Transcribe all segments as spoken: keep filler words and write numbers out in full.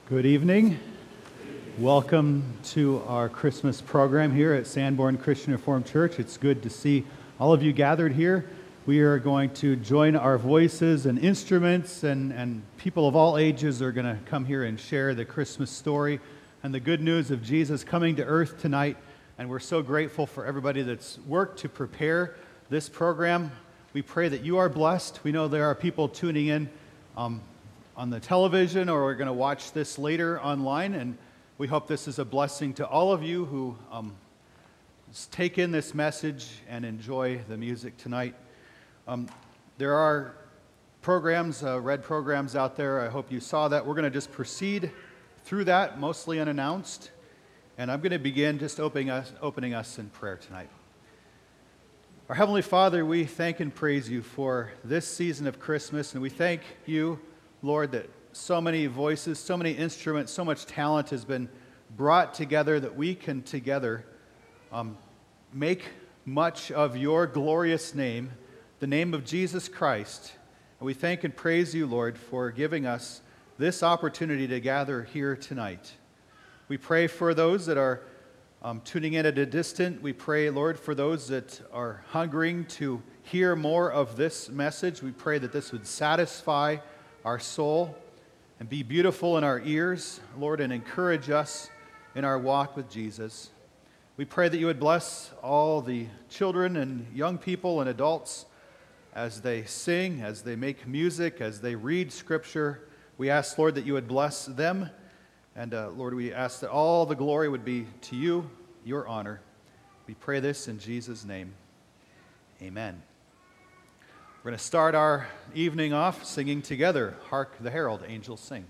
Good evening. Welcome to our Christmas program here at Sanborn Christian Reformed Church. It's good to see all of you gathered here. We are going to join our voices and instruments, and, and people of all ages are going to come here and share the Christmas story and the good news of Jesus coming to earth tonight. And we're so grateful for everybody that's worked to prepare this program. We pray that you are blessed. We know there are people tuning in um, on the television, or we're going to watch this later online, and we hope this is a blessing to all of you who um, take in this message and enjoy the music tonight. Um, there are programs, uh, red programs out there. I hope you saw that. We're going to just proceed through that, mostly unannounced, and I'm going to begin just opening us, opening us in prayer tonight. Our Heavenly Father, we thank and praise you for this season of Christmas, and we thank you, Lord, that so many voices, so many instruments, so much talent has been brought together that we can together um, make much of your glorious name, the name of Jesus Christ. And we thank and praise you, Lord, for giving us this opportunity to gather here tonight. We pray for those that are um, tuning in at a distance. We pray, Lord, for those that are hungering to hear more of this message. We pray that this would satisfy our soul and be beautiful in our ears, Lord, and encourage us in our walk with Jesus. We pray that you would bless all the children and young people and adults as they sing, as they make music, as they read Scripture. We ask, Lord, that you would bless them. And, uh, Lord, we ask that all the glory would be to you, your honor. We pray this in Jesus' name. Amen. We're going to start our evening off singing together, Hark the Herald Angels Sing.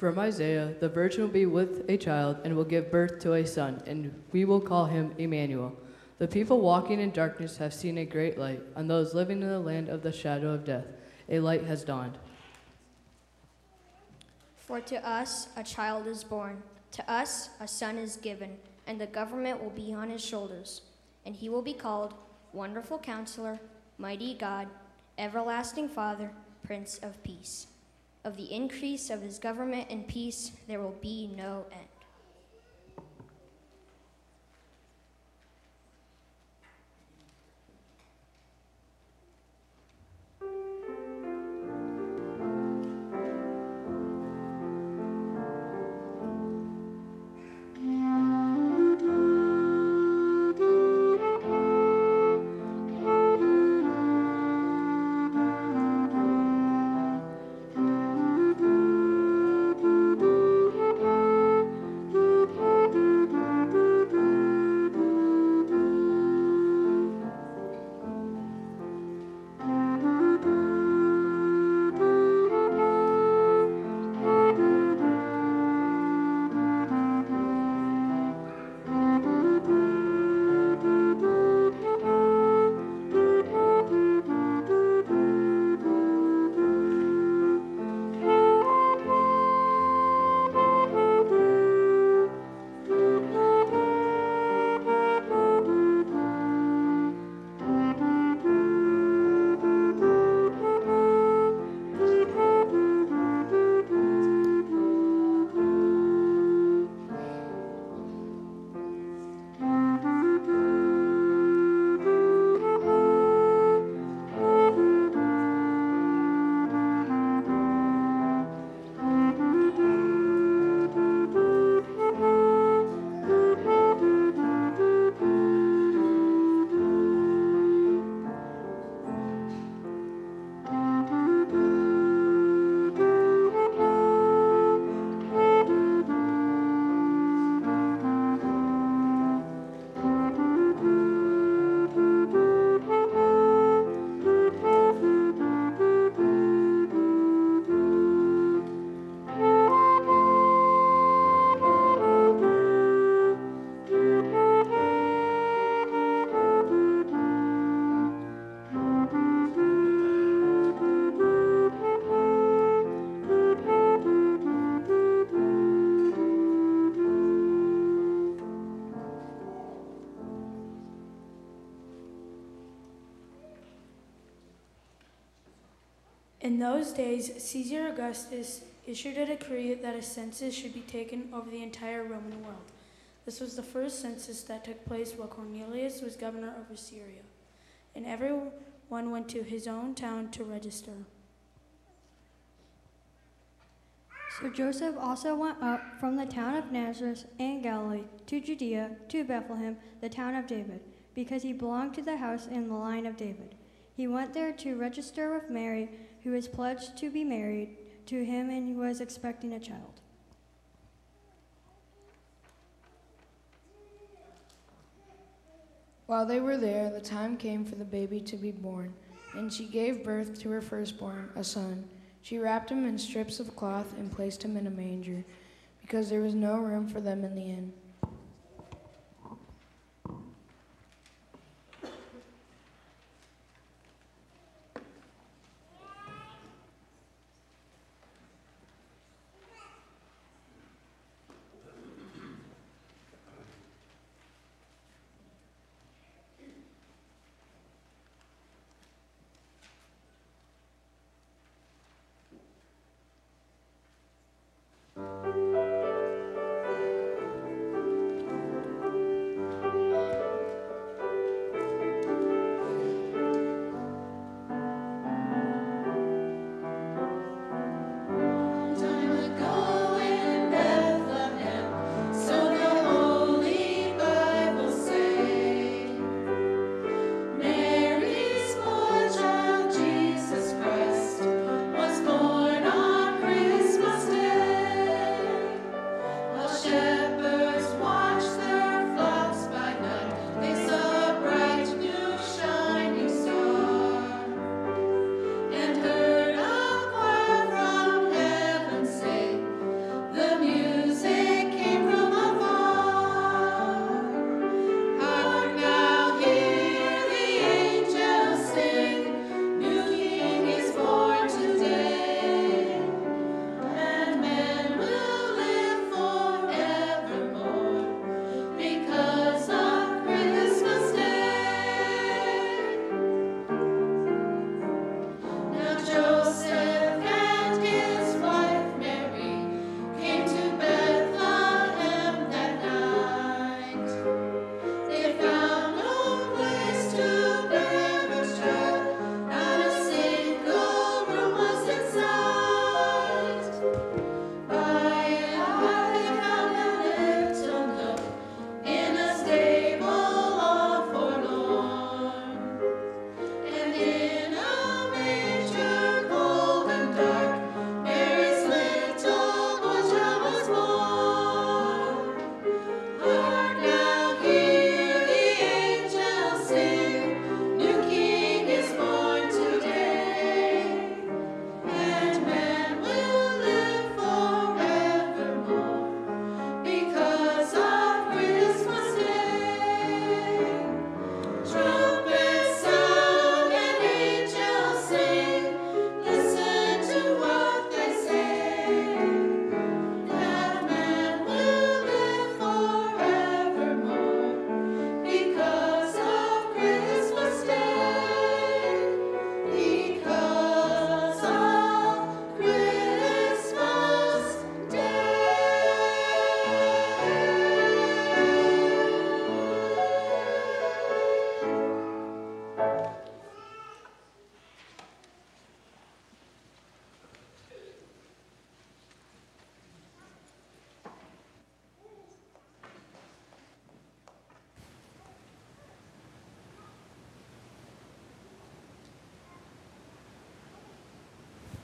From Isaiah, the virgin will be with a child and will give birth to a son, and we will call him Emmanuel. The people walking in darkness have seen a great light. On those living in the land of the shadow of death, a light has dawned. For to us a child is born, to us a son is given, and the government will be on his shoulders. And he will be called Wonderful Counselor, Mighty God, Everlasting Father, Prince of Peace. Of the increase of his government and peace there will be no end. In those days, Caesar Augustus issued a decree that a census should be taken over the entire Roman world. This was the first census that took place while Cornelius was governor over Syria, and everyone went to his own town to register. So Joseph also went up from the town of Nazareth in Galilee to Judea, to Bethlehem, the town of David, because he belonged to the house and the line of David. He went there to register with Mary, who was pledged to be married to him and was expecting a child. While they were there, the time came for the baby to be born, and she gave birth to her firstborn, a son. She wrapped him in strips of cloth and placed him in a manger, because there was no room for them in the inn.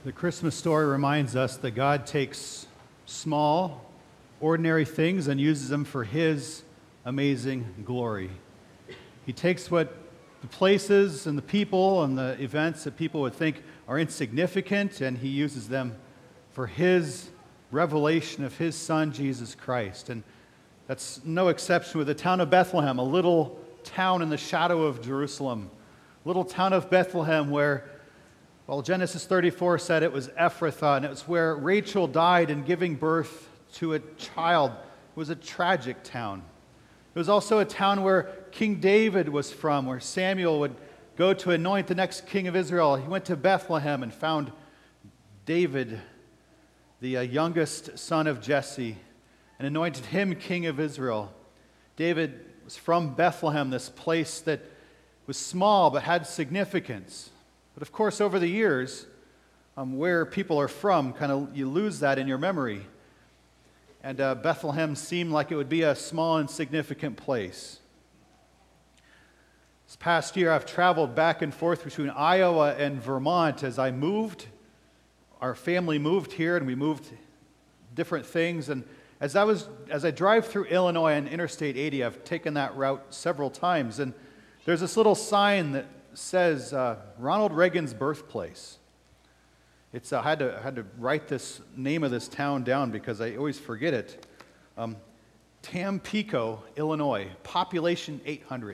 The Christmas story reminds us that God takes small, ordinary things and uses them for His amazing glory. He takes what the places and the people and the events that people would think are insignificant, and He uses them for His revelation of His Son, Jesus Christ. And that's no exception with the town of Bethlehem, a little town in the shadow of Jerusalem. Little town of Bethlehem where, well, Genesis thirty-four said it was Ephrathah, and it was where Rachel died in giving birth to a child. It was a tragic town. It was also a town where King David was from, where Samuel would go to anoint the next king of Israel. He went to Bethlehem and found David, the uh, youngest son of Jesse, and anointed him king of Israel. David was from Bethlehem, this place that was small but had significance. But of course, over the years, um, where people are from, kind of you lose that in your memory. And uh, Bethlehem seemed like it would be a small, insignificant place. This past year, I've traveled back and forth between Iowa and Vermont as I moved. Our family moved here, and we moved different things. And as I was, as I drive through Illinois on Interstate eighty, I've taken that route several times, and there's this little sign that says uh, Ronald Reagan's birthplace. It's uh, I had to I had to write this name of this town down because I always forget it. Um, Tampico, Illinois, population eight hundred.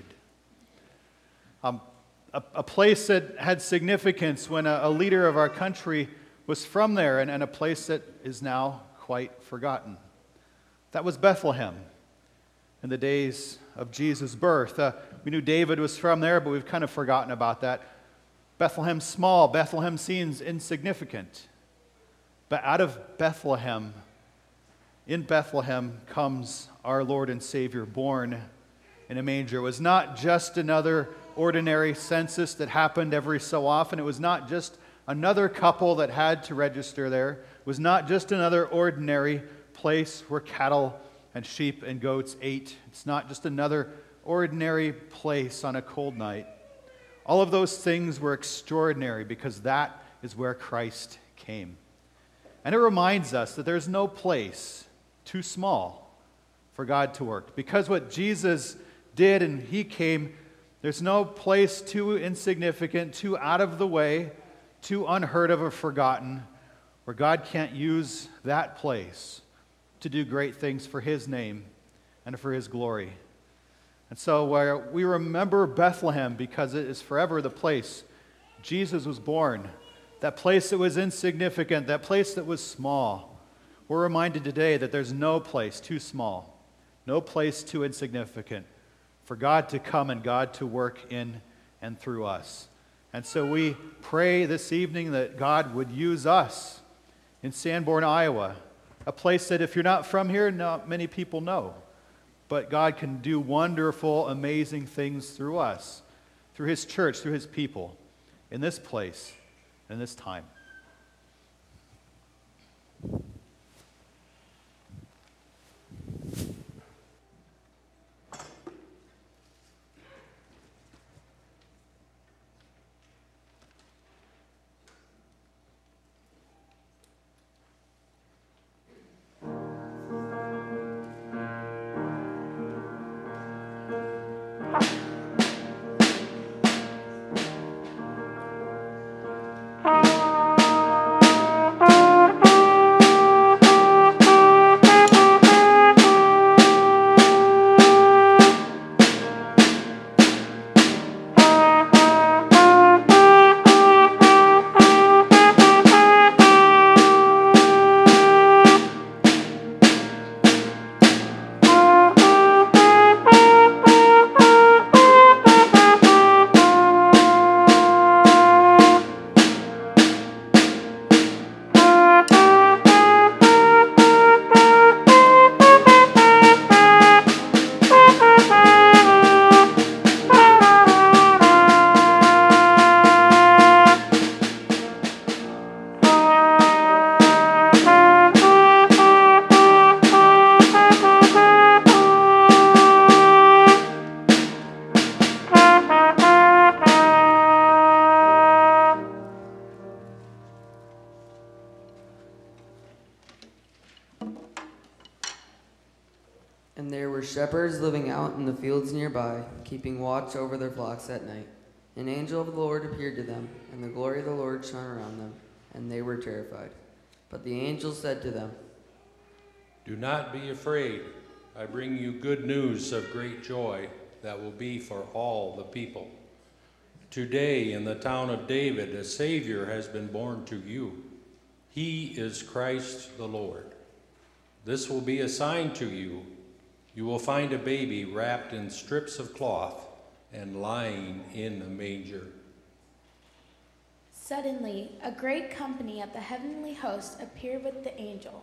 Um, a, a place that had significance when a, a leader of our country was from there, and, and a place that is now quite forgotten. That was Bethlehem in the days of Jesus' birth. Uh, we knew David was from there, but we've kind of forgotten about that. Bethlehem's small. Bethlehem seems insignificant. But out of Bethlehem, in Bethlehem comes our Lord and Savior born in a manger. It was not just another ordinary census that happened every so often. It was not just another couple that had to register there. It was not just another ordinary place where cattle and sheep and goats ate. It's not just another ordinary place on a cold night. All of those things were extraordinary because that is where Christ came. And it reminds us that there's no place too small for God to work. Because what Jesus did and He came, there's no place too insignificant, too out of the way, too unheard of or forgotten, where God can't use that place to do great things for His name and for His glory. And so where we remember Bethlehem because it is forever the place Jesus was born, that place that was insignificant, that place that was small. We're reminded today that there's no place too small, no place too insignificant for God to come and God to work in and through us. And so we pray this evening that God would use us in Sanborn, Iowa, a place that if you're not from here, not many people know. But God can do wonderful, amazing things through us, through His church, through His people, in this place, in this time. Thank you. shepherds living out in the fields nearby, keeping watch over their flocks at night. An angel of the Lord appeared to them, and the glory of the Lord shone around them, and they were terrified. But the angel said to them, "Do not be afraid. I bring you good news of great joy that will be for all the people. Today in the town of David, a Savior has been born to you. He is Christ the Lord. This will be a sign to you. You will find a baby wrapped in strips of cloth and lying in a manger." Suddenly, a great company of the heavenly host appeared with the angel.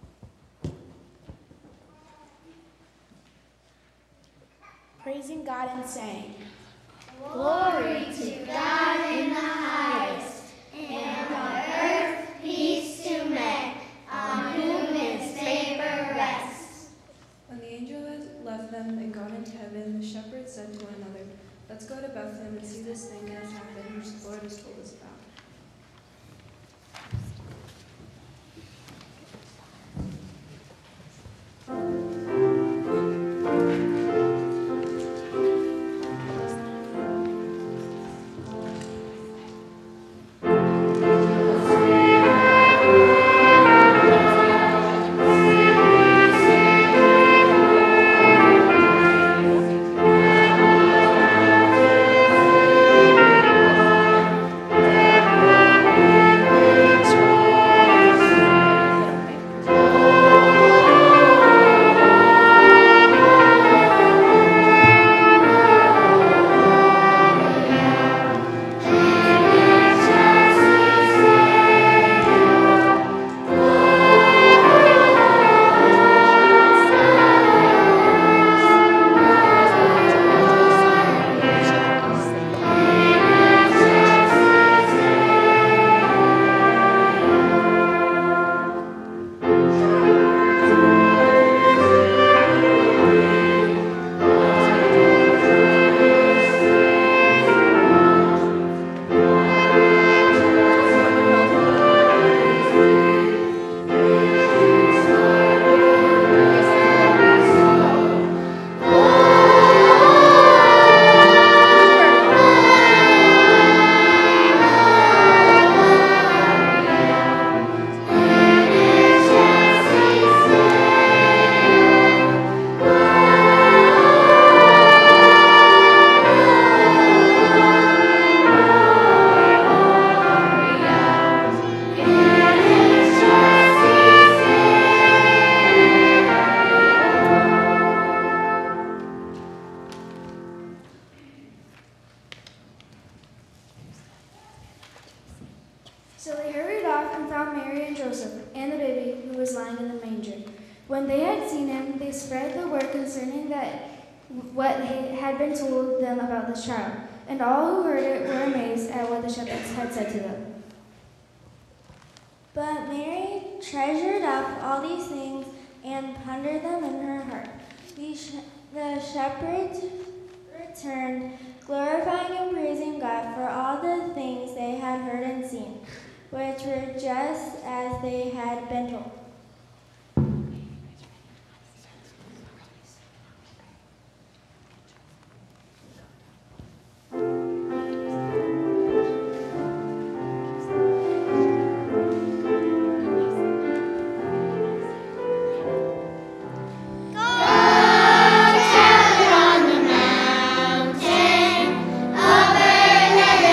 Praising God and saying, "Glory to God in the highest, and on earth peace to men, on whom his favor rests." When the angel had left them and gone into heaven, the shepherds said to one another, "Let's go to Bethlehem and see this thing that has happened, which the Lord has told us about." So they hurried off and found Mary and Joseph and the baby who was lying in the manger. When they had seen him, they spread the word concerning that what had been told them about the child. And all who heard it were amazed at what the shepherds had said to them. But Mary treasured up all these things and pondered them in her heart. The, sh- the shepherds returned, glorifying and praising God for all the things they had heard and seen, which were just as they had been told.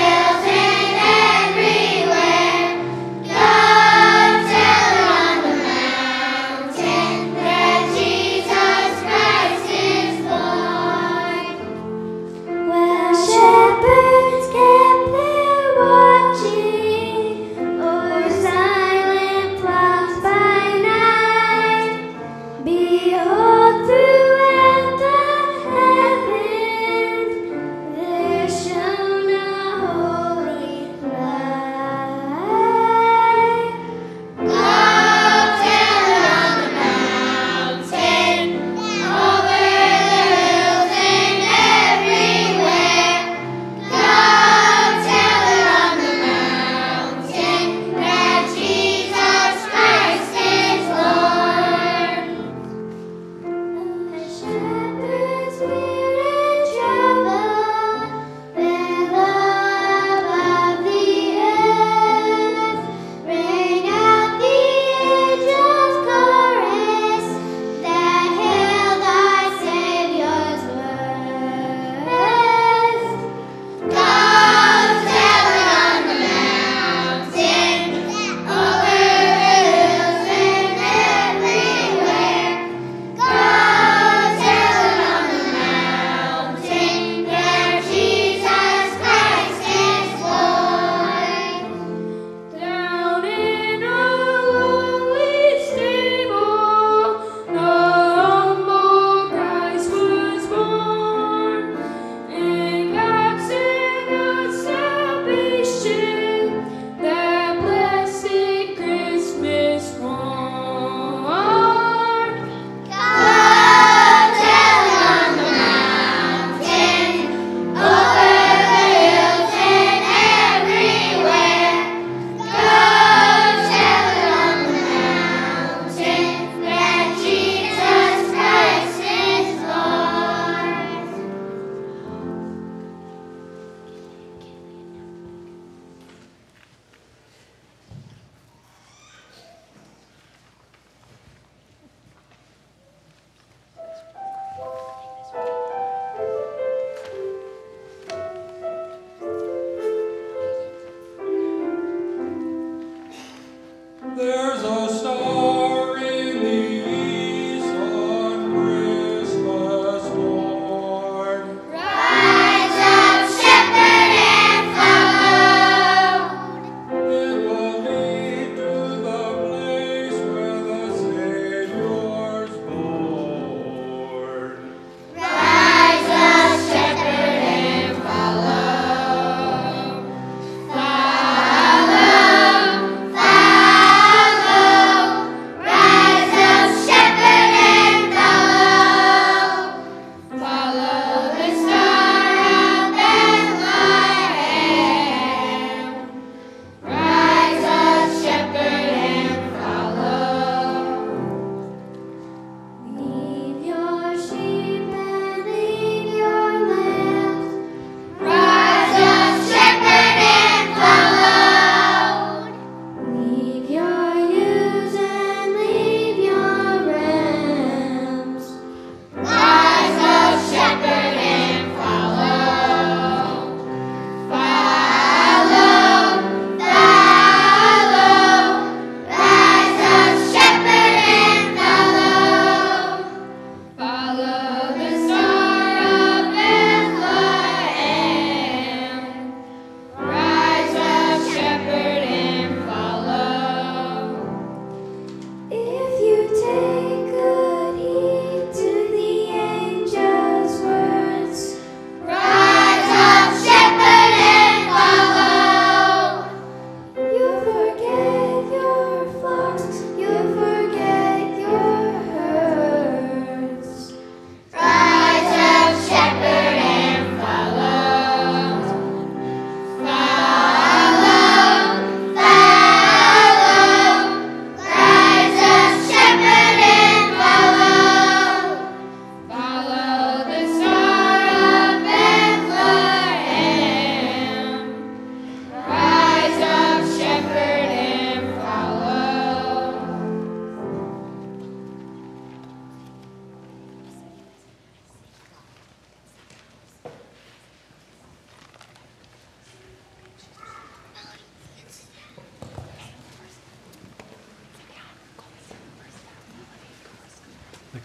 Go tell it on the mountain.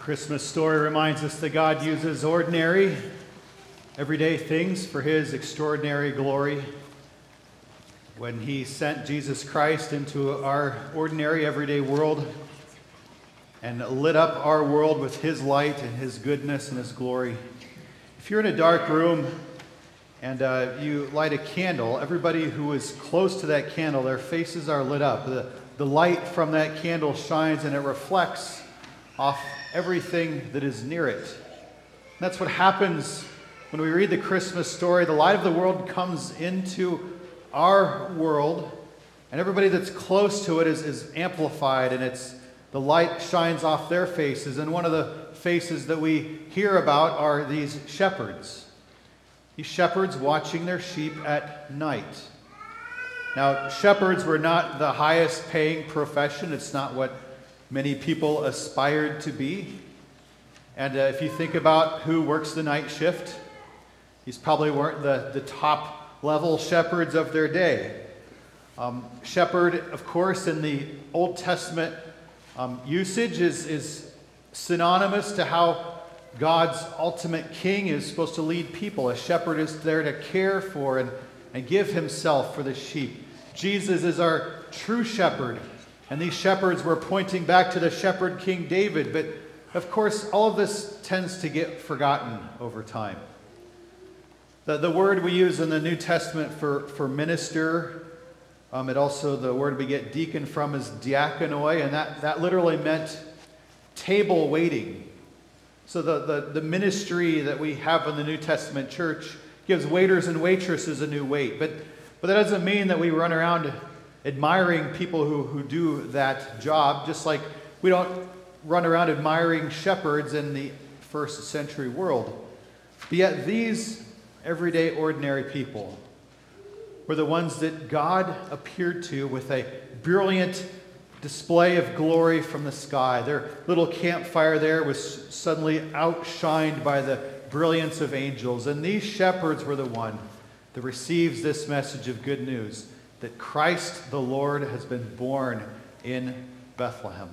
Christmas story reminds us that God uses ordinary, everyday things for his extraordinary glory. When he sent Jesus Christ into our ordinary, everyday world and lit up our world with his light and his goodness and his glory. If you're in a dark room and uh, you light a candle, everybody who is close to that candle, their faces are lit up. The, the light from that candle shines and it reflects off everything that is near it. And that's what happens when we read the Christmas story. The light of the world comes into our world, and everybody that's close to it is, is amplified, and it's the light shines off their faces. And one of the faces that we hear about are these shepherds. These shepherds watching their sheep at night. Now, shepherds were not the highest paying profession. It's not what many people aspired to be. And uh, if you think about who works the night shift, these probably weren't the, the top level shepherds of their day. Um, shepherd, of course, in the Old Testament um, usage is, is synonymous to how God's ultimate king is supposed to lead people. A shepherd is there to care for and, and give himself for the sheep. Jesus is our true shepherd. And these shepherds were pointing back to the shepherd King David. But of course, all of this tends to get forgotten over time. The, the word we use in the New Testament for, for minister, um, it also, the word we get deacon from is diakonoi, and that, that literally meant table waiting. So the, the, the ministry that we have in the New Testament church gives waiters and waitresses a new wait. But, but that doesn't mean that we run around admiring people who, who do that job, just like we don't run around admiring shepherds in the first century world. But yet these everyday, ordinary people were the ones that God appeared to with a brilliant display of glory from the sky. Their little campfire there was suddenly outshined by the brilliance of angels. And these shepherds were the one that receives this message of good news, that Christ the Lord has been born in Bethlehem.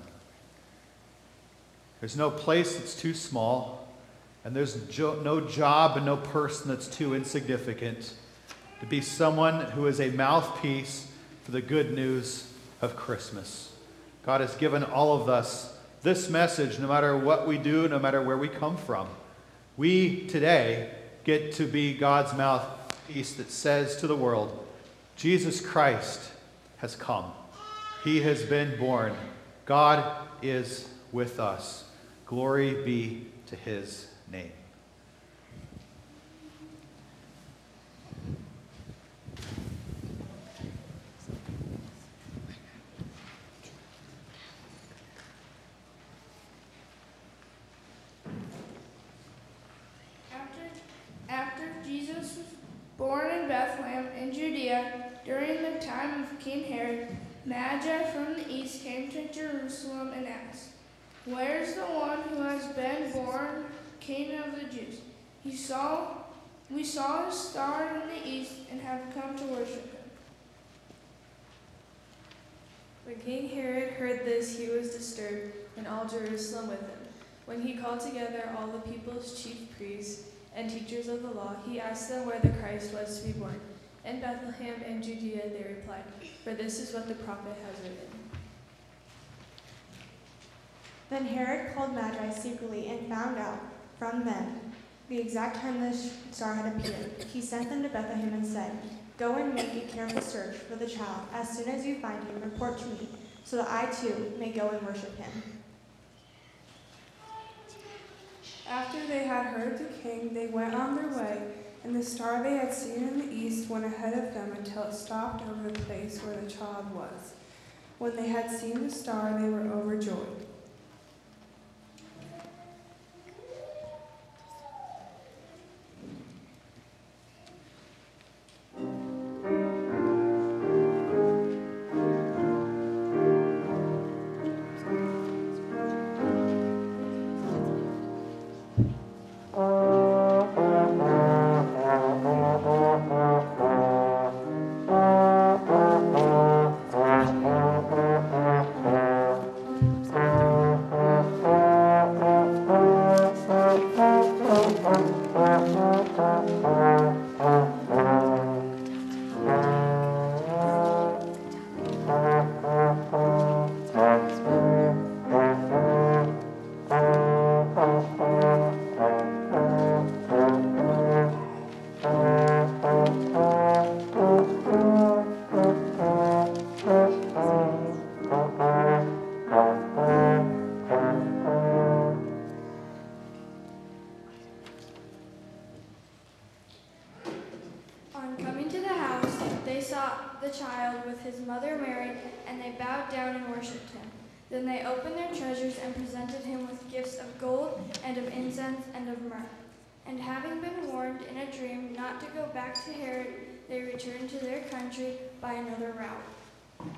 There's no place that's too small, and there's jo- no job and no person that's too insignificant to be someone who is a mouthpiece for the good news of Christmas. God has given all of us this message, no matter what we do, no matter where we come from. We today get to be God's mouthpiece that says to the world, Jesus Christ has come. He has been born. God is with us. Glory be to his name. After, after Jesus was born in Bethlehem in Judea, during the time of King Herod, Magi from the east came to Jerusalem and asked, "Where's the one who has been born King of the Jews? He saw, we saw his star in the east and have come to worship him." When King Herod heard this, he was disturbed, and all Jerusalem with him. When he called together all the people's chief priests and teachers of the law, he asked them where the Christ was to be born. "In Bethlehem in Judea," they replied, "for this is what the prophet has written." Then Herod called Magi secretly and found out from them the exact time the star had appeared. He sent them to Bethlehem and said, "Go and make a careful search for the child. As soon as you find him, report to me, so that I too may go and worship him." After they had heard the king, they went on their way, and the star they had seen in the east went ahead of them until it stopped over the place where the child was. When they had seen the star, they were overjoyed. Thank you. On coming to the house, they saw the child with his mother Mary, and they bowed down and worshipped him. Then they opened their treasures and presented him with gifts of gold and of incense and of myrrh. And having been warned in a dream not to go back to Herod, they returned to their country by another route.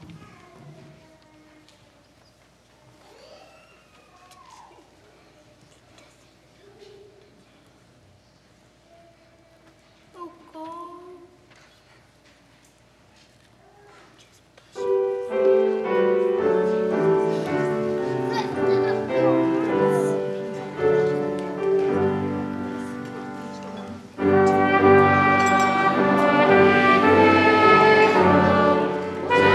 Oh, God. Thank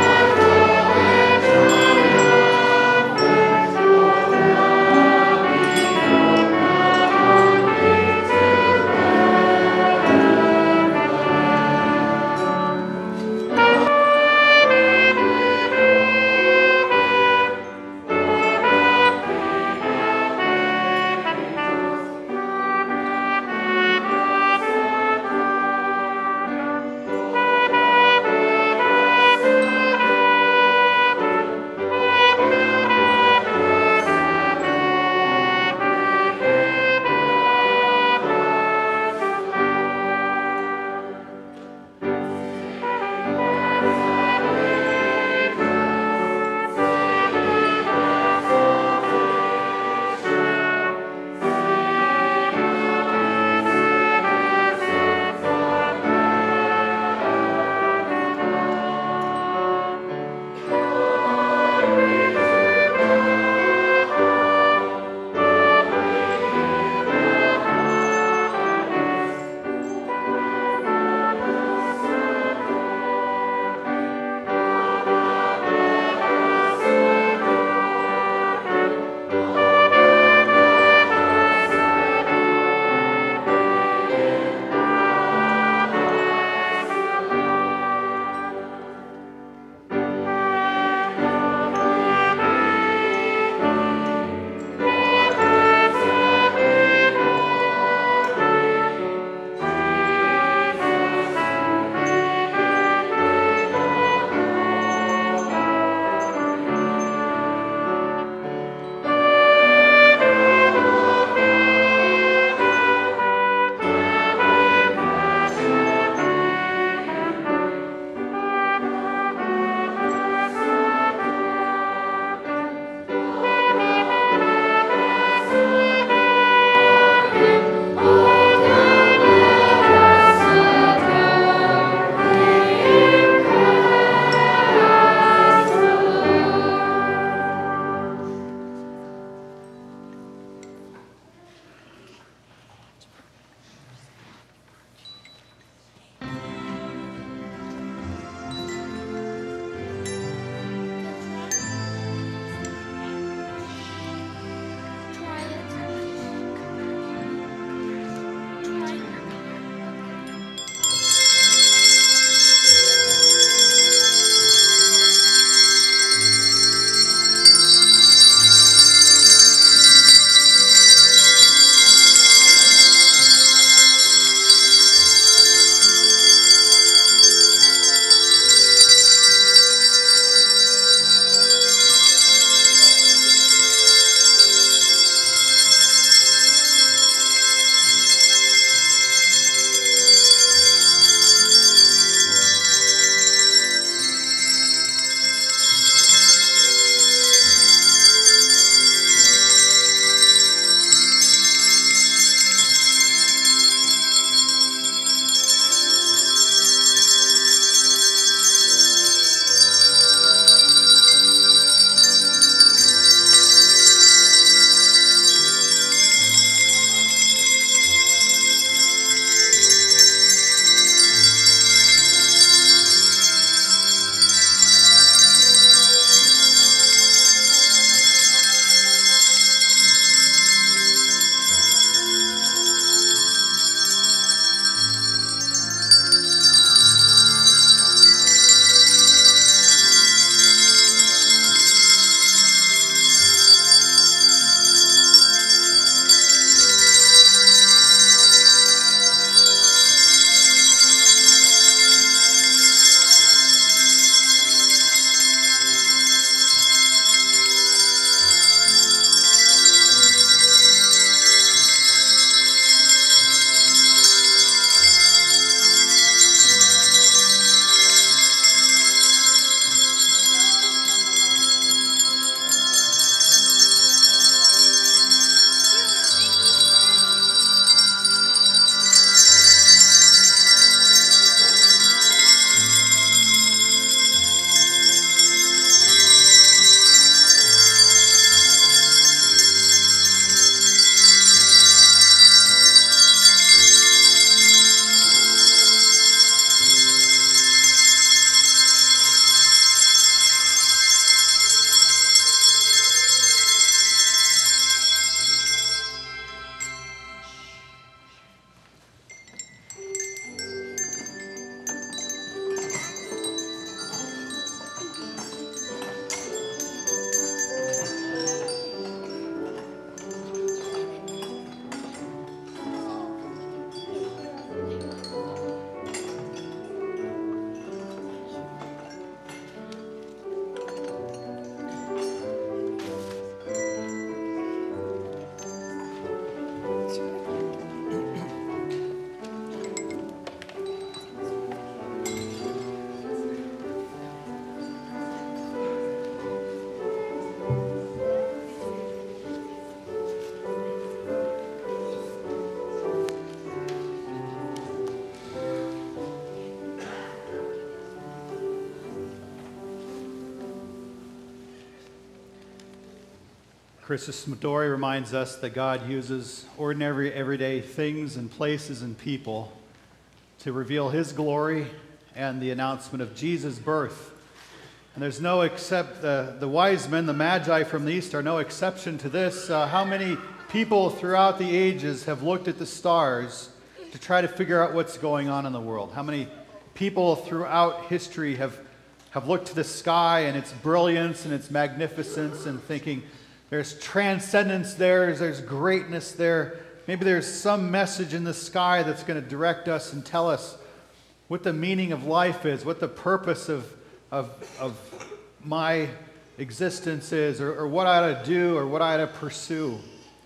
Christmas story reminds us that God uses ordinary, everyday things and places and people to reveal his glory and the announcement of Jesus' birth. And there's no except uh, the wise men, the magi from the east, are no exception to this. Uh, how many people throughout the ages have looked at the stars to try to figure out what's going on in the world? How many people throughout history have, have looked to the sky and its brilliance and its magnificence and thinking, there's transcendence there, there's greatness there. Maybe there's some message in the sky that's going to direct us and tell us what the meaning of life is, what the purpose of, of, of my existence is, or, or what I ought to do, or what I ought to pursue.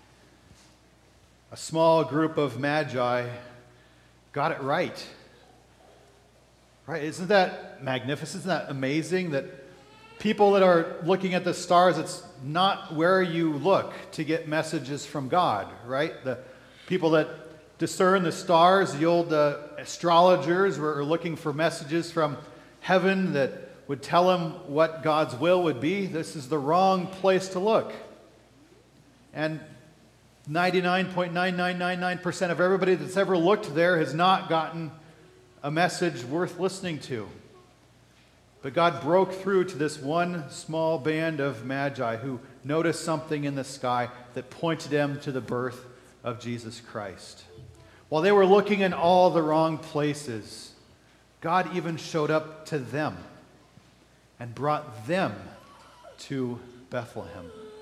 A small group of magi got it right. Right? Isn't that magnificent? Isn't that amazing that people that are looking at the stars, it's not where you look to get messages from God, right? The people that discern the stars, the old uh, astrologers were looking for messages from heaven that would tell them what God's will would be. This is the wrong place to look. And ninety-nine point nine nine nine nine percent of everybody that's ever looked there has not gotten a message worth listening to. But God broke through to this one small band of magi who noticed something in the sky that pointed them to the birth of Jesus Christ. While they were looking in all the wrong places, God even showed up to them and brought them to Bethlehem.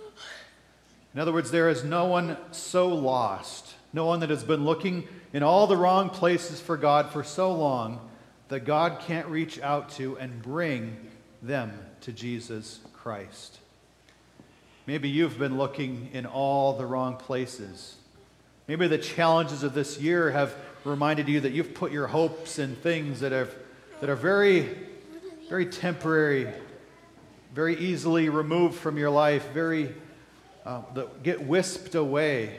In other words, there is no one so lost, no one that has been looking in all the wrong places for God for so long that God can't reach out to and bring them to Jesus Christ. Maybe you've been looking in all the wrong places. Maybe the challenges of this year have reminded you that you've put your hopes in things that have that are very, very temporary, very easily removed from your life, very uh, that get wisped away.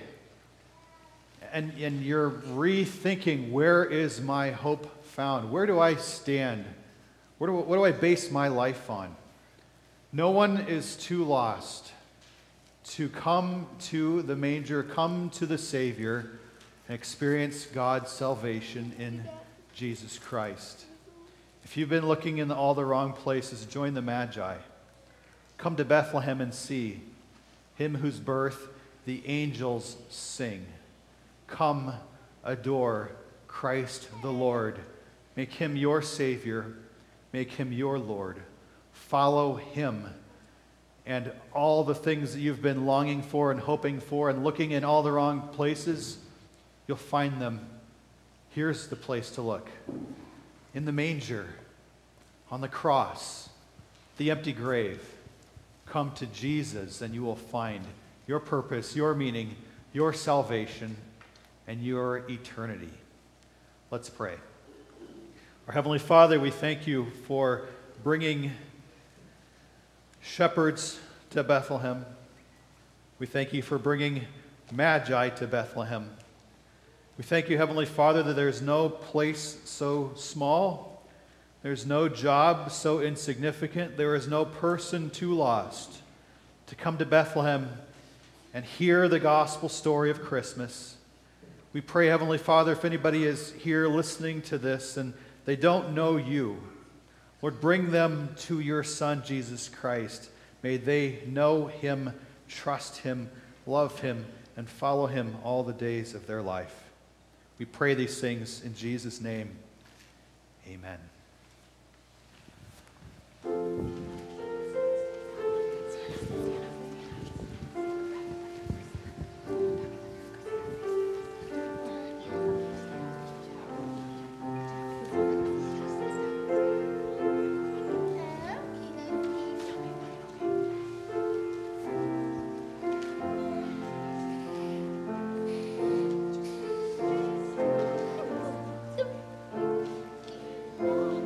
And, and you're rethinking, where is my hope found? Where do I stand? Where do, what do I base my life on? No one is too lost to come to the manger, come to the Savior, and experience God's salvation in Jesus Christ. If you've been looking in all the wrong places, join the Magi. Come to Bethlehem and see him whose birth the angels sing. Come, adore Christ the Lord. Make him your Savior. Make him your Lord. Follow him. And all the things that you've been longing for and hoping for and looking in all the wrong places, you'll find them. Here's the place to look. In the manger, on the cross, the empty grave. Come to Jesus and you will find your purpose, your meaning, your salvation, and your eternity. Let's pray. Our Heavenly Father, we thank you for bringing shepherds to Bethlehem. We thank you for bringing magi to Bethlehem. We thank you, Heavenly Father, that there's no place so small. There's no job so insignificant. There is no person too lost to come to Bethlehem and hear the gospel story of Christmas. We pray, Heavenly Father, if anybody is here listening to this and they don't know you, Lord, bring them to your Son, Jesus Christ. May they know him, trust him, love him, and follow him all the days of their life. We pray these things in Jesus' name. Amen. Oh.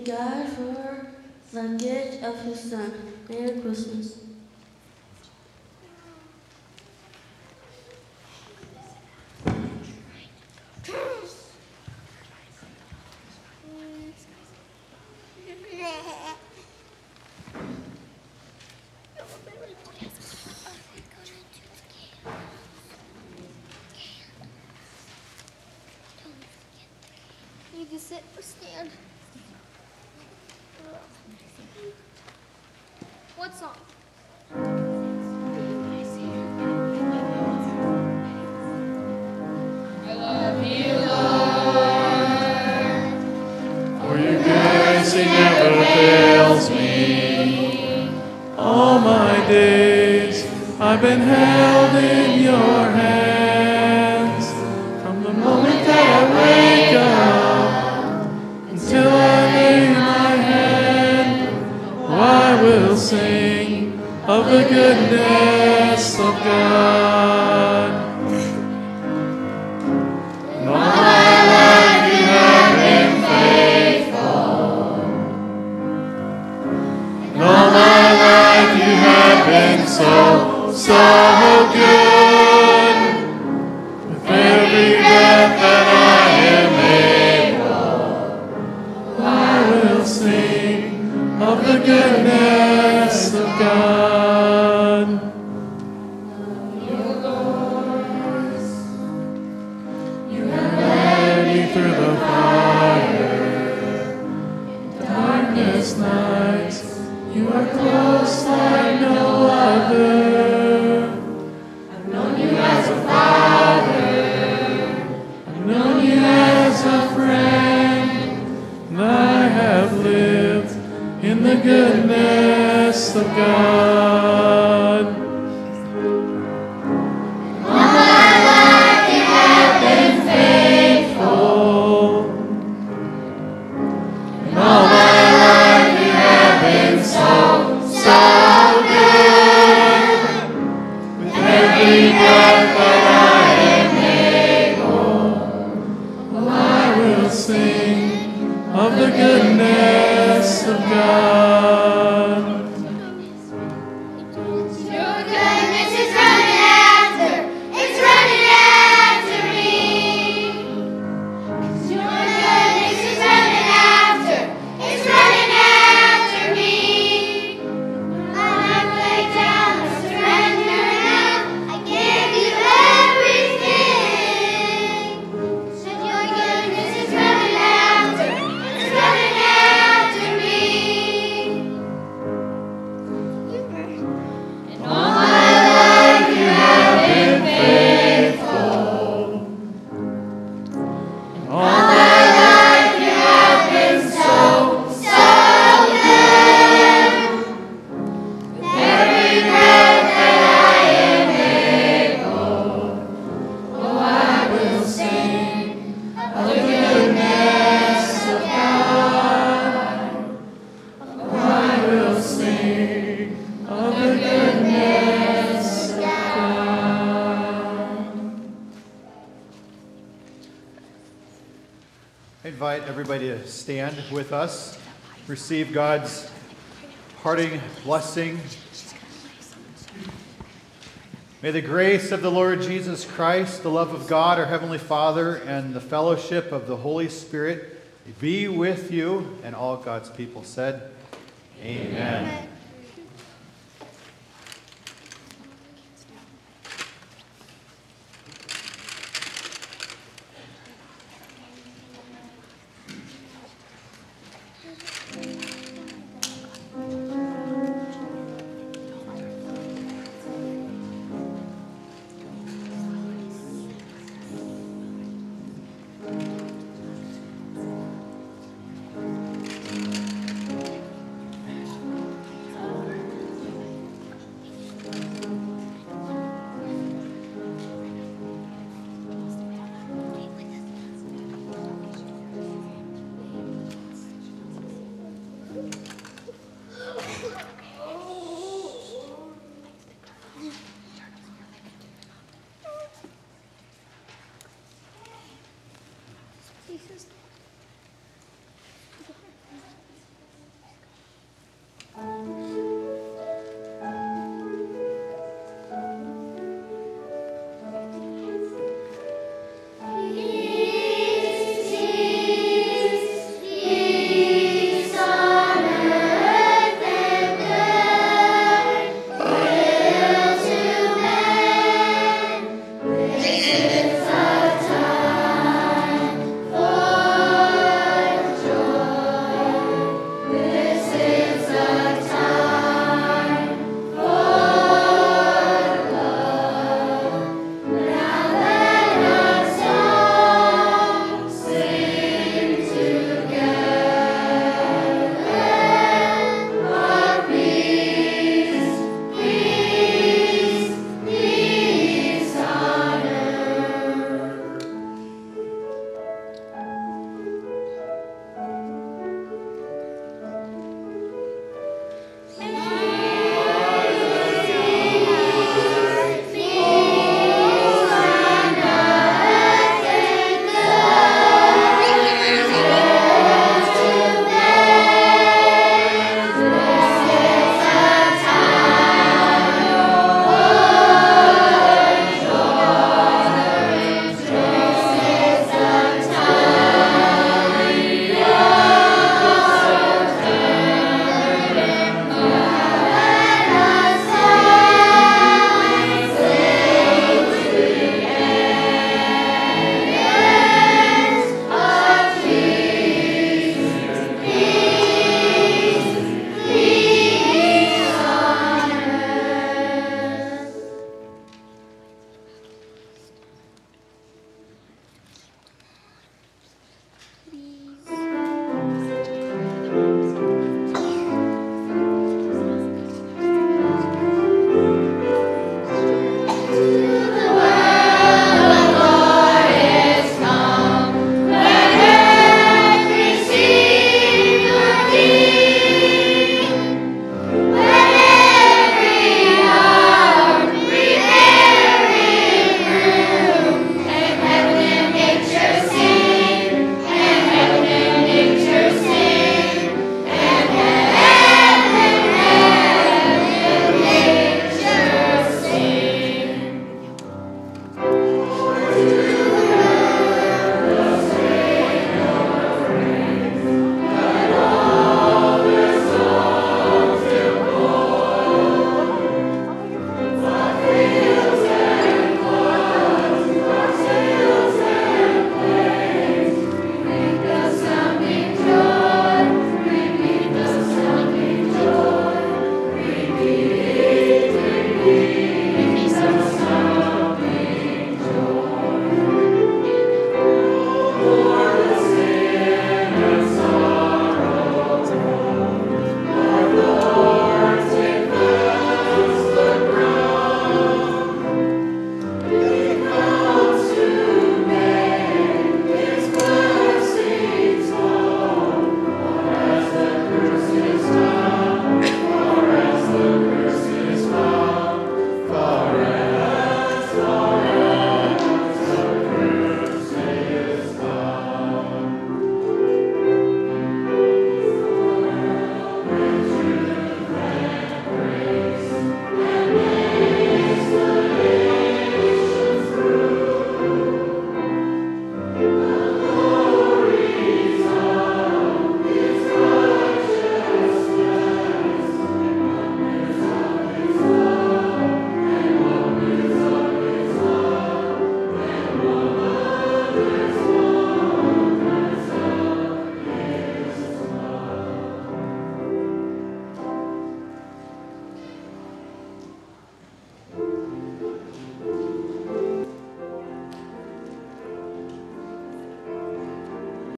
thank God for the gift of His Son. Merry Christmas. You can sit or stand. What song? I love you, Lord, for your mercy never fails me. All my days I've been held in your hands. From the moment that I wake up until I lay my head, oh, I will sing of the goodness of God. And all my life you have been faithful. And all my life you have been so, so good. With every breath that I am able, I will sing of the goodness of God. You have led me through the fire, darkness nights. You are close like no other. I've known you as a father. I've known you as a friend. And I have lived in the goodness of God. All my life you have been faithful. And all my life you have been so, so good. With every breath that I am able, oh, I will sing of the goodness of God. Your goodness is running after, it's running after me. Your goodness is running after, it's running after me. I lay down, I surrender now, I give you everything. So your goodness is running after, it's running after me. And all my life you have been faithful. And all my life you have been so, so good. With every breath that I am able, oh, I will sing of the goodness of God. Oh, I will sing of the goodness of God. I invite everybody to stand with us, receive God's parting blessing. May the grace of the Lord Jesus Christ, the love of God, our Heavenly Father, and the fellowship of the Holy Spirit be with you. And all God's people said, Amen. Amen. Jesus.